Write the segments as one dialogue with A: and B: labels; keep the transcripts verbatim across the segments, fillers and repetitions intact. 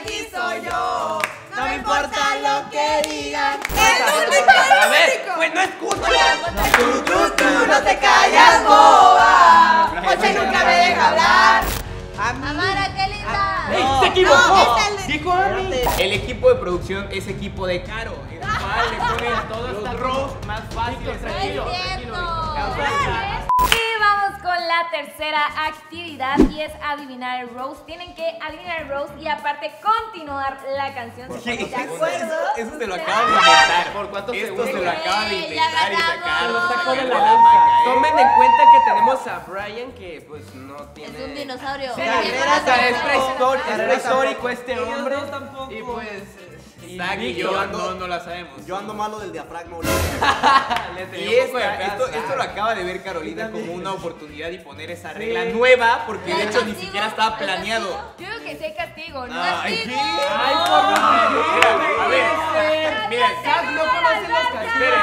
A: aquí soy yo. No me importa lo que digan.
B: A ver, pues no escucho.
A: Tú, tú, tú, no te callas, boba. Moche nunca me deja hablar.
C: Amara, qué linda.
B: ¡Ey, se equivocó!
A: No, es el de-
B: Dijo a mí. El equipo de producción es equipo de Caro, el cual le ponen todos los roles más fáciles.
C: No es cierto.
B: Tranquilo.
C: Y vamos con la tercera actividad y es adivinar el roast. Tienen que adivinar el roast y aparte continuar la canción. ¿Se ponen de acuerdo?
B: Eso se lo acaban de inventar.
D: ¿Por cuántos
B: Esto
D: segundos?
B: se lo acaban de
C: Eh, ya
B: inventar y
C: ganamos.
B: sacar.
C: Lo sacó
B: de
D: de
B: la
D: la
B: manga, ¿eh?
D: Tomen en cuenta que tenemos a Brian que pues no tiene...
C: Es un dinosaurio.
D: Sí,
A: Carrera,
D: o sea, es
A: tampoco.
D: prehistórico, es
A: Carrera
D: prehistórico
A: tampoco.
D: este
E: Ellos
D: hombre.
E: dos tampoco.
D: Y pues... y
B: Zack y
D: Vicky,
B: yo
D: ando-
B: no, no la sabemos.
F: Yo ando malo del diafragma.
D: le tenía
B: Y
D: un poco de
B: esta-
D: fe a
B: esto,
D: Zack.
B: esto lo acaba de ver Carolina como una oportunidad y poner esa regla nueva porque de
C: ¿Hay
B: hecho ni
C: castigo?
B: siquiera estaba
C: ¿Hay
B: planeado.
C: castigo? Yo creo que sí hay castigo, ¿no?
B: Ay,
C: castigo.
B: ¿qué?
D: Ay, por
B: Mira, a ver, miren,
D: Zack no conoce los castigos.
B: esperen.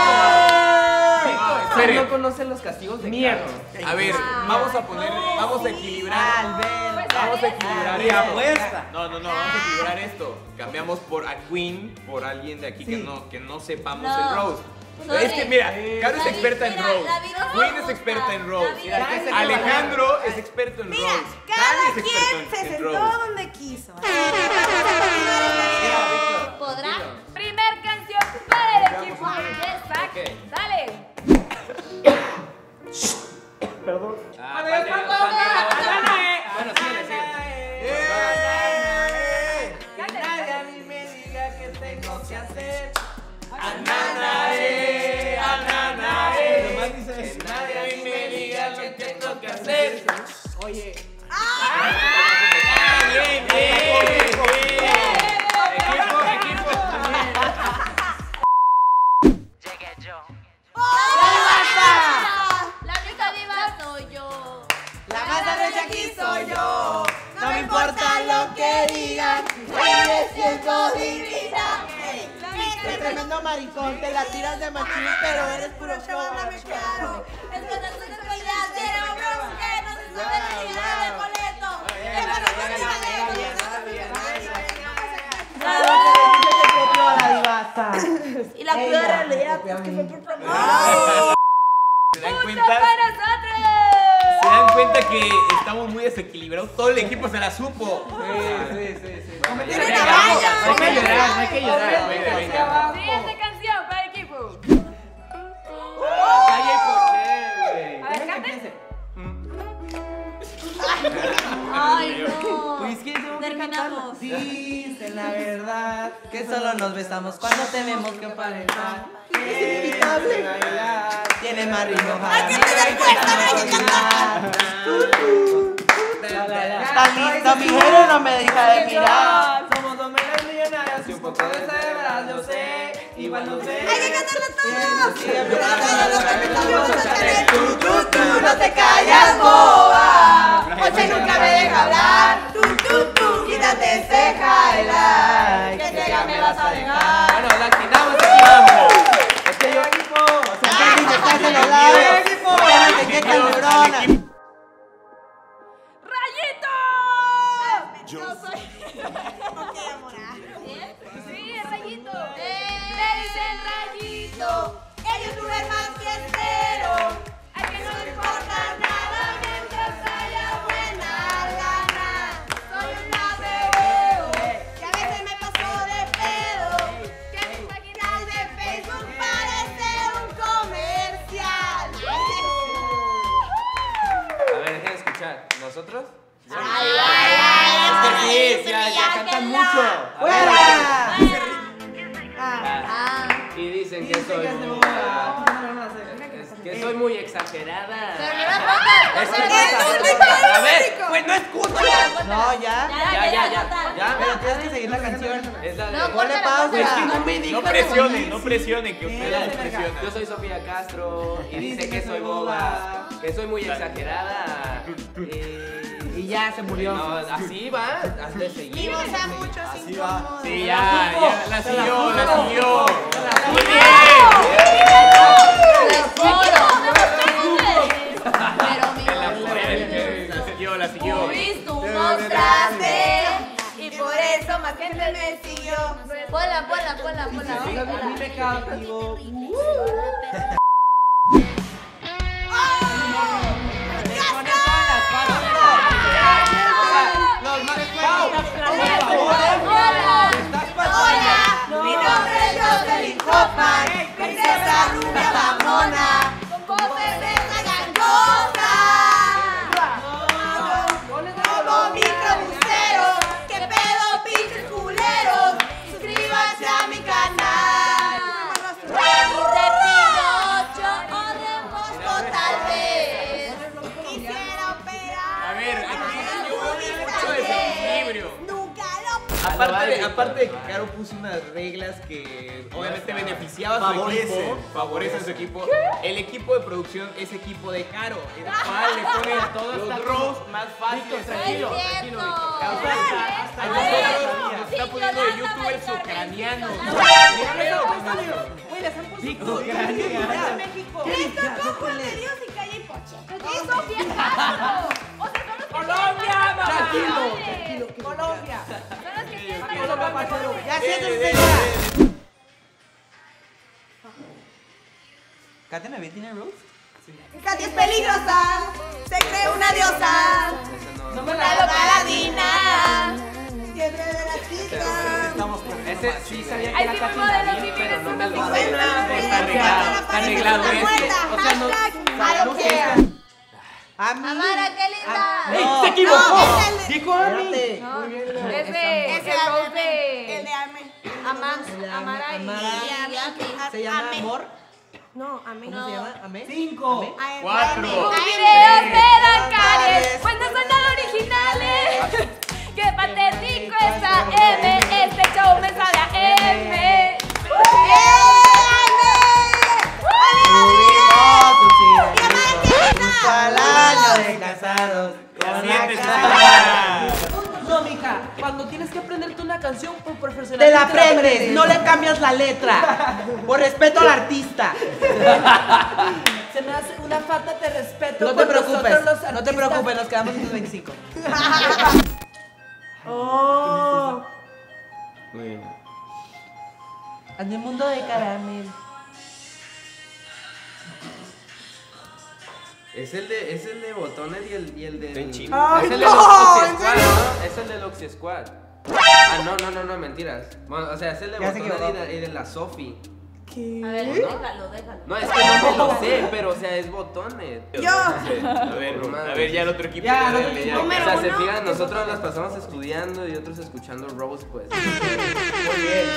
D: Zack
B: Esperen.
D: no conoce los castigos de
E: Mierda.
D: Caro.
B: A ver, vamos a poner, vamos a equilibrar. Vamos a equilibrar
F: Y
B: esto.
F: apuesta.
B: No, no, no, vamos a equilibrar esto. Cambiamos por a Queen, por alguien de aquí que no, que no sepamos
C: No.
B: el roast.
C: Sorry.
B: Es que mira, Caro es
C: La vi-
B: experta en
C: mira,
B: roast.
C: la vida
B: Queen
C: no
B: es experta
C: gusta.
B: en roast.
C: La vida
D: no gusta.
B: Alejandro es experto en
A: Mira,
B: roast.
A: cada
B: Dani es
A: quien
B: experto
A: se
B: en, en
A: sentó
B: roast.
A: donde quiso.
C: ¿Podrá? Primer canción para el equipo de Zack.
D: Ok.
C: Dale.
D: Ah, vale, vale. Bueno, síguele, síguele.
A: Que nadie a mí me diga qué tengo que hacer.
B: Ananae, ananae.
F: Nomás dice eso.
B: Que nadie a mí me diga lo que tengo que hacer.
E: Oye,
B: Ah, bien, bien, bien.
D: Equipo, equipo.
C: La única diva soy yo.
A: La más arrecha aquí soy yo. No me importa lo que digan. Sigue siendo divina. Qué tremendo maricón, te la tiras de machín, pero eres puro show.
C: Es que no soy de calidad, pero bros, que no se sabe la calidad del boleto. Que no se sabe la calidad del boleto.
A: Y la peor realidad es que fue por promoción.
B: ¿Se dan
C: ¡Punto
B: cuenta?
C: para nosotros!
B: ¿Se dan cuenta que estamos muy desequilibrados? Todo el equipo se la supo.
D: Sí, sí, sí, sí.
A: Tiene una valla.
D: No hay que llorar, no hay que llorar.
B: Venga, venga.
C: Siguiente canción para el equipo.
D: Calle y Poché,
C: A ver, cante.
A: Ay, no.
E: pues que tengo que
A: Terminamos.
E: Dicen la verdad que solo nos besamos cuando tenemos que aparentar.
A: Es inevitable.
E: Bailar, tiene más ritmo.
A: Hay que tener fuerza, hay que cantar.
E: Está listo, mi género no me deja de mirar.
D: Somos dos megas millonarios y un poco de cebras, yo sé. Igual no sé.
A: Hay que cantarlo todos. Tú, tú, tú, no te callas, boba. Moche nunca me deja hablar. Tú, tú, tú, quítate ese highlight. Que llega me vas a dejar.
D: Bueno, la quitamos aquí.
E: Es que yo equipo, o sea, que dice que hace los lados. Espérate, que tal neurona.
C: ¡Rayito!
A: Yo soy. Ok, amor.
C: Sí, es Rayito. Me dicen Rayito.
A: El youtuber más fiestero.
C: A que no
A: No
C: le
A: me
C: importa
A: importa nada mientras haya buena lana. Soy una bebé que a veces me paso de pedo. Que mi página de Facebook parece un comercial.
D: A ver, dejen de escuchar. ¿Nosotros?
A: Ay, ay, ay,
D: Es que sí,
A: es
D: ya,
A: mi
D: ya
A: ángela.
D: cantan mucho. A ver.
A: ¡Fuera!
C: Ah.
D: Y dicen que soy muy... es que soy muy exagerada.
C: Pero no la pongas.
D: Es que
C: Es
D: no- A ver, pues no escucho.
E: No, ya.
D: Ya, ya, ya. Ya,
E: Pero tienes que seguir la canción.
D: es la de...
C: No,
E: Ponle pausa.
D: Pues que no me dijo.
B: No presionen, no presionen, que ustedes no presionan.
D: Yo soy Sofía Castro y dice que soy boba, que soy muy exagerada. Y,
E: Y ya se murió.
D: no, así va, hasta de seguir.
A: Vimos a muchos
F: Así va.
A: incómodos.
B: Sí, ya, ya, la siguió, la siguió. Muy bien.
C: Pero mi
B: La siguió, la siguió.
C: Luis, tú mostraste y por eso
A: siempre me siguió.
C: Ponla, ponla, ponla, ponla.
E: A mí me cautivó.
A: Hola, mi nombre es Jocelyn Hoffman, princesa rubia mamona, con cerveza gangosa. Como microbusero, que pedo pinches culeros, suscríbanse a mi canal. De Pinocho o de Bosco tal vez, quisiera operar.
B: A ver, aquí hubo mucho
A: Tal vez.
B: desequilibrio.
A: Nunca lo
B: Aparte de, aparte de que Caro puso unas reglas que obviamente beneficiaba a su
F: Favorece.
B: equipo, favorece a su equipo, el equipo de producción es equipo de Caro, el cual le pone todos los rows más fáciles.
C: Tranquilo,
B: tranquilo,
C: tranquilo.
B: Víctor.
C: Es
B: A
C: cierto.
B: nosotros
C: Sí,
B: nos está poniendo de
C: Yolanda
B: youtubers
C: Valcarce.
B: ucranianos.
E: Güey, les han puesto
A: Cristo cojo de Dios y calle y poche.
C: Eso bien básico. O sea, son los que
E: Colombia,
C: tienen más
E: tranquilo,
C: variables.
E: tranquilo. Colombia.
C: Son los que tienen más
E: Colombia, parcero.
C: variables.
E: Ya siéntate,
B: Dele,
E: señora.
B: dele, dele.
E: ¿Katia Navidad tiene Rose?
A: Katy es peligrosa, se cree una diosa,
E: No me
A: una
E: la
A: paladina, siempre de la chica.
E: Estamos con
D: Ese sí sabía que
C: Ay,
D: era
C: sí,
D: Katy
C: mi modelo,
D: Navidad,
C: sí,
D: pero
C: mira,
D: no
C: sí,
D: me
C: mi
D: lo
C: modelo.
D: sé.
B: Está arreglado, está arreglado. Es que,
A: O sea, no,
E: sabemos que
A: quiero.
E: A mí.
C: Amara, qué linda.
E: ¡Ey,
B: se equivocó!
A: No, es el de-
E: Dijo a mí.
C: No, es de,
A: Ese
C: es el rose de
A: el de Ame.
C: Amam, Amara y
E: Amara.
C: y Aki.
E: ¿Se llama
A: Ame.
E: Amor?
A: No, Ame.
E: ¿Cómo se llama? ¿Amé?
F: Cinco.
E: ¿Amé?
A: Ame.
B: Cuatro.
A: Ame.
C: Videos de Dancares, pues no son nada originales. Qué patético esa M, este show me sabe a M.
E: Justo al año de casados. Con la
B: Siéntese,
E: cara.
B: señora.
E: No, mija, cuando tienes que aprenderte una canción por profesional. Te la aprendes, no le cambias la letra. Por respeto al artista. Se me hace una falta de respeto. No te preocupes, no te preocupes, nos quedamos en tus veinticinco. Oh. En el mundo de caramel.
D: Es el de, es el de botones y el, y el de.
B: Ten chico.
A: Ay,
D: Es el de
A: no,
D: Oxy
A: ¿en
D: Squad,
A: serio?
D: ¿no? Es el de Oxy Squad. Ah, no, no, no, no, mentiras. Bueno, o sea, es el de
E: Ya se
D: botones y
E: equivocó.
D: de, y de la Sofi.
C: A ver, déjalo, déjalo.
D: No, es que no me lo sé, pero o sea, es botones.
A: Yo.
B: A ver, a ver, ya el otro equipo.
E: Ya,
B: ya,
E: el otro
B: dale,
E: equipo.
B: ya.
D: O
A: Número
D: sea, se
A: uno.
D: fijan, nosotros las pasamos estudiando y otros escuchando Rose, pues.
B: Muy bien.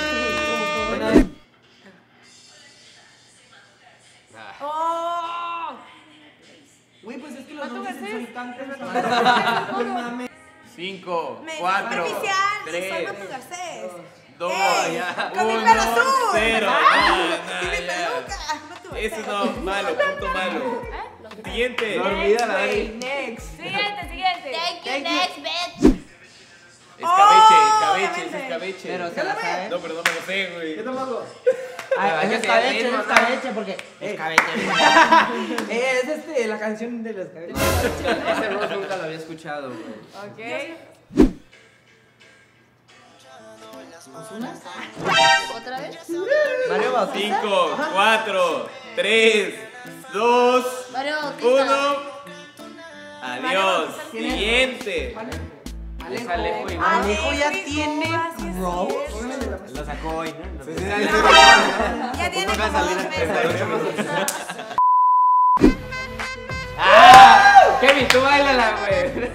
A: Oh.
E: Güey, pues es que los
A: ¿Cuánto
E: dulces
A: veces?
E: son tan cansados.
B: Cinco,
A: Me
B: cuatro,
A: oficial, soy
B: tres,
A: Mato Garcés.
B: dos,
A: Ey,
B: ya,
A: con mi
B: uno,
A: pelo azul.
B: cero.
A: Ah,
B: Ah,
A: y mi
B: nah, ya.
A: peluca. Mato
B: Eso
A: Garcés.
B: no, malo, punto malo. Siguiente.
D: No olvídala,
E: Güey,
D: Dani.
E: next.
C: Siguiente, siguiente.
A: Thank you,
E: Thank you.
A: next bitch.
B: Escabeche,
A: Oh,
B: escabeche, es
A: obviamente.
B: escabeche.
E: Pero se la sabe.
B: No, pero no me lo sé, güey.
F: ¿Qué tampoco?
E: Ay,
D: Hay
E: es
D: que
E: escabeche,
D: seguir
E: es
D: ritmo, ¿no?
E: escabeche, porque. Escabeche. Es este, la canción de los escabeches.
D: Ese Rose nunca lo había escuchado, güey.
C: Ok. ¿Otra vez?
E: Mario Bautista.
B: Cinco, cuatro, tres, dos,
C: Mario Bautista.
B: uno. Adiós. Siguiente.
D: Es Alejo y
E: Alejo ya tiene Rose.
F: Lo sacó hoy.
A: Ya tiene como dos meses.
D: Kevin, tú bailala, güey.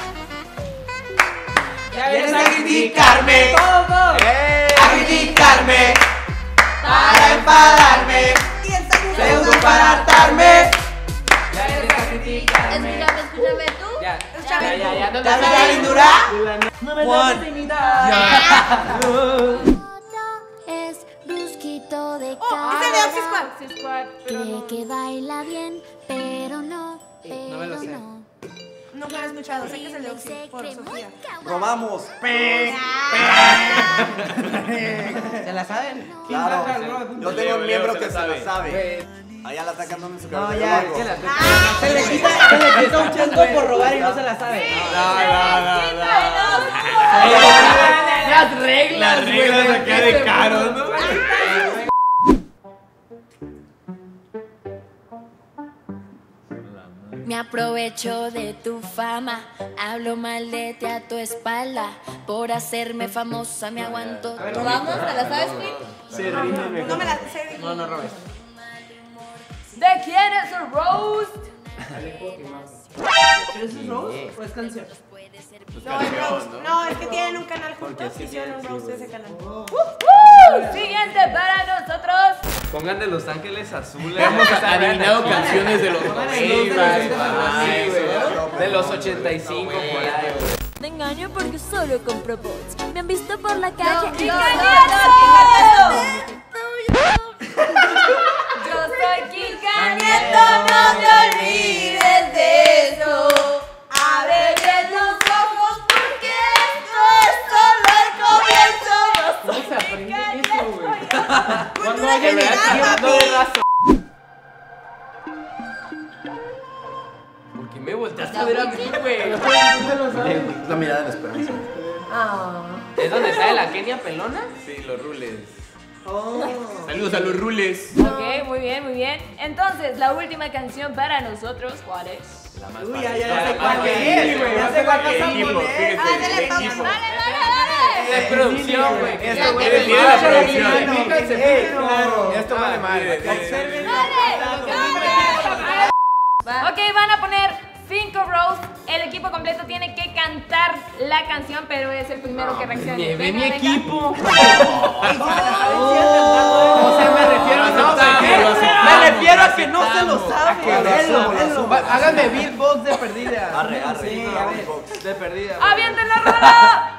E: Vienes a criticarme, a criticarme, para enfadarme,
A: Y el segundo
E: pseudo
A: lugar.
E: para hartarme.
C: Escúchame, escúchame tú.
D: Ya,
A: Escúchame.
D: ya, ya, ya. No
E: Dame
D: te
E: la lindura.
F: No me
E: One.
G: Es brusquito de
A: Oh, es el de Oxy Squad.
C: Oxy Squad, pero
G: Cree
C: no.
G: que baila bien, pero no, pero
E: no me lo sé.
G: no.
A: Nunca lo he escuchado, sé que es el de Oxy
G: Se
A: por
G: cree
A: Sofía.
G: muy kawaii.
F: Robamos.
E: ¿Se la saben?
F: Claro. Yo tengo un
B: Leo,
F: miembro
B: se
F: que
B: la
F: se
B: sabe.
F: la sabe. Allá la está cantando en su
E: No,
F: cabeza.
E: ya,
F: Luego.
D: que la-
E: Se le quita, se le quita un punto por robar y no se la sabe.
B: No, no, no, no.
C: Quita el oso.
B: Las reglas,
D: Las reglas
B: güey,
D: acá de Caro, ¿no?
G: Me aprovecho de tu fama, hablo mal de ti a tu espalda. Por hacerme famosa me aguanto.
C: ¿Lo vamos? ¿Te la sabes, Queen?
E: Se rime mejor.
A: No me la sé.
E: No, no robes.
C: ¿De quién es el roast?
E: ¿Es un roast o es canción?
A: No, es roast. No, es que tienen un canal juntos y hicieron un roast de ese canal.
C: Uh, Siguiente para nosotros.
D: Pongan de Los Ángeles Azules.
B: Hemos adivinado canciones de los
E: Sí,
B: noventas.
D: De los ochenta y cinco por ahí.
G: Te engaño porque solo compro bots. Me han visto por la calle.
C: ¡Yo soy Kika Nieto!
A: No te olvides de eso. Abre bien los ojos porque esto es solo el comienzo. Yo soy
B: ¿Cómo se aprende eso, güey?
A: cultura
B: De verdad,
A: general,
B: no
A: papi.
B: de raza.
D: ¿Por qué me volteaste a ver a mí, güey?
F: La mirada de la esperanza.
D: ¿Es donde sale la Kenia pelona?
F: Sí, los rules.
B: Saludos a los rules.
C: Ok, muy bien, muy bien. Entonces, la última canción para nosotros, ¿cuál es?
D: La más
E: Uy,
D: fácil.
E: ya, ya sé
B: Ah,
E: cuál
B: sí,
E: es,
B: güey,
E: ya
B: no
E: sé
B: sé
E: cuál
B: cuál
E: vas a
B: equipo,
E: poner.
B: fíjate,
A: Ah, dale,
B: el
A: pausa.
B: equipo.
C: Dale, dale,
D: De producción, güey.
F: Esto, güey.
B: Eres líder de la producción.
E: Fíjense, fíjense.
F: Esto vale madre.
E: Observen.
C: dale. Ok, van a poner cinco rows. El equipo completo tiene que cantar la canción, pero es el primero que reaccione.
B: Ve mi
C: Venga, venga.
B: equipo.
E: O sea, me refiero a no
B: aceptamos,
E: sé.
B: lo
E: Me refiero a
B: aceptamos,
E: que no se lo
B: aceptamos.
E: sabe.
F: que lo
E: Venlo,
F: asumo, lo
E: venlo.
F: asumo.
E: Va- Háganme beatbox de perdida.
F: Arre, arre.
E: Sí, a ver.
F: De perdida.
C: ¡Avienten la rola!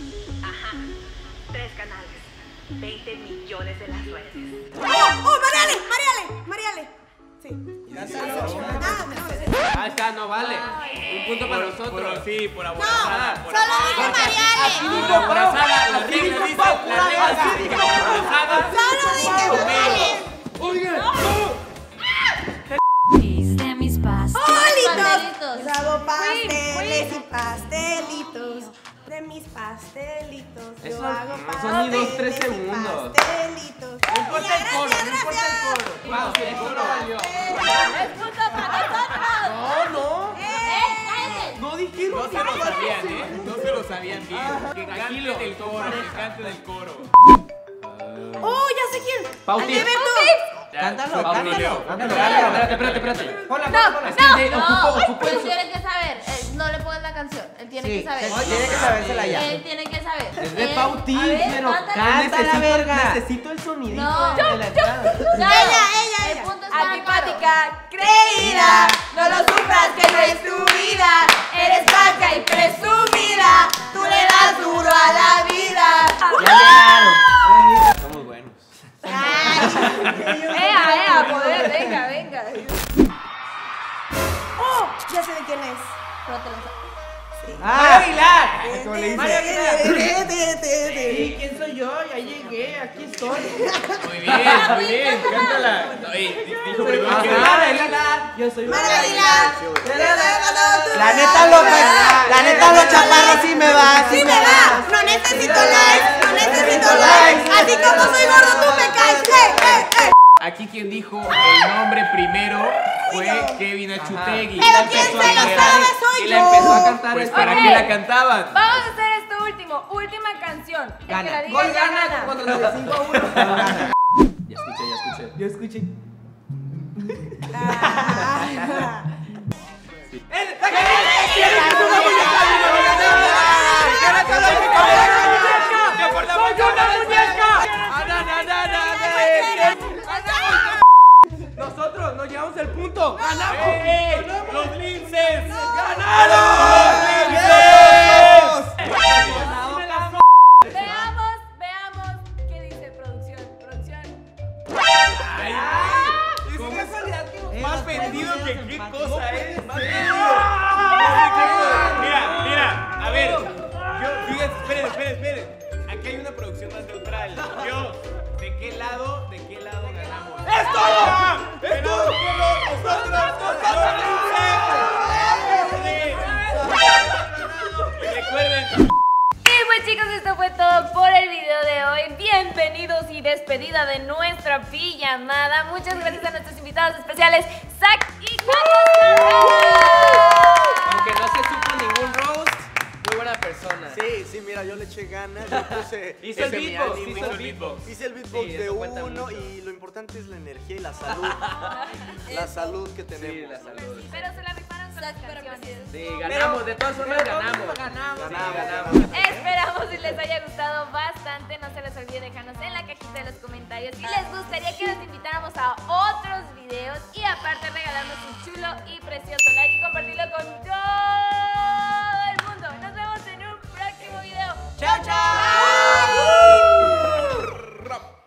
H: Tres canales, veinte millones de las redes.
A: ¡Oh, oh, Mariale! ¡Mariale! ¡Mariale! Sí. Nada, no sé.
D: Ah, está, no vale. Un punto para nosotros.
B: Sí, por
A: No,
B: abrazada.
A: solo dije Mariale.
B: Por abrazada. La regla dice. La regla dice. Por abrazada.
A: Solo dije Mariale.
G: De mis pastos.
A: ¡Pastelitos! Yo hago
C: Fui,
A: pasteles y pastelitos. De mis pastelitos. Yo
D: Eso
A: hago
D: no
A: pasteles.
D: son ni dos, tres
A: y
D: segundos.
A: Pastelitos.
B: No importa el coro, no importa el coro.
D: Vamos, el coro valió.
C: ¡Es punto para nosotros!
E: No, no.
C: ¡Eh,
E: No dijeron.
B: No se lo sabían, ¿eh? No se lo sabían bien. Que
D: Tranquilo.
B: canten el coro, que canten el coro.
A: ¡Oh, ya sé quién!
D: Pauti.
A: Alberto.
E: Cántalo,
D: Pauti,
E: cántalo.
D: Leo.
E: Cántalo.
D: Espérate, espérate, espérate.
E: Ponla,
C: No,
E: ponla, ponla.
C: no,
E: Sí,
C: no.
E: ocupo, ocupo
I: Él
E: eso.
I: tiene que saber, él no le pones la canción, él tiene
E: Sí,
I: que saber.
E: tiene que sabérsela ya.
I: Él tiene que saber.
E: Es de
I: Él-
E: Pauti,
I: a ver,
E: pero
I: cántala.
E: cántala, verga.
F: Necesito el sonidito
I: No.
F: de la entrada.
I: Claro,
A: Ella, ella,
I: el
A: ella.
I: punto es para
C: Antipática,
A: Creída, no lo sufras que no es tu vida. Eres vaca y presumida. Tú le das duro a la vida.
E: Ya llegaron.
F: Somos buenos.
C: ¡Ea, ea! Poder, venga, venga.
A: ¡Oh! Ya sé de quién es.
I: Pero te lo sabes.
E: Ah, Aguilar.
F: ¿Cómo le
E: Mario Aguilar.
A: dice?
E: Sí, ¿quién soy yo? Ya llegué, aquí estoy.
B: Muy bien, muy bien. Cántala. No, ey, dijo primero que.
E: Aguilar, Aguilar. Yo soy
A: Mario Aguilar.
E: La neta, lo, la neta, los chaparros sí me va.
A: Sí me va. No necesito likes, no necesito likes. Así como soy gordo, tú me caes. ¡Eh, eh, eh!
B: Aquí quien dijo el nombre primero fue Kevin Achutegui.
A: Pero
B: La
A: quien
B: empezó
A: se
B: a
A: lo
B: cantar.
A: sabe soy
D: Y
A: yo.
D: la empezó a cantar.
B: Pues
D: esta.
B: para
C: Ok.
B: que la cantaban.
C: Vamos a hacer esto último, última canción. El que la
E: Gana.
C: diga
E: Gol
C: ya
E: gana
C: gana.
E: contra los de cinco a uno.
F: Ya escuché, ya escuché.
E: Yo escuché.
A: Ah.
E: Nosotros nos llevamos el punto. ¡Ganamos!
B: ¡Ey! ¡Los linces!
C: Veamos, veamos qué dice producción. Producción.
B: Más vendido que qué cosa es. Más vendido. Mira, mira, a ver. Yo, fíjense, esperen, esperen, esperen. Aquí hay una producción más neutral. Yo, ¿de qué lado, de qué lado ganamos? ¡Es todo! ¡Es todo! ¡Nosotros! ¡Nosotros! Y recuerden.
C: Y pues chicos, esto fue todo por el video de hoy. Bienvenidos y despedida de nuestra pijamada. Muchas gracias a nuestros invitados especiales, Zack y Carlos.
D: Aunque no se supo ningún roast, muy buena persona.
J: Sí, sí, mira, yo le eché ganas, yo puse...
D: Hizo el
J: puse mi
D: beatbox,
J: ánimo.
D: hizo el beatbox.
J: Hice el beatbox
D: Sí,
J: de
D: eso cuenta
J: uno
D: mucho.
J: y lo importante es la energía y la salud. La salud que tenemos.
D: Sí, la salud.
C: Pero se la rifaron con las canciones.
D: Sí, ganamos, de todas formas ganamos.
E: Ganamos.
D: Sí, ganamos.
C: Esperamos si les haya gustado bastante. No se les olvide dejarnos en la cajita de los comentarios si les gustaría que los invitáramos a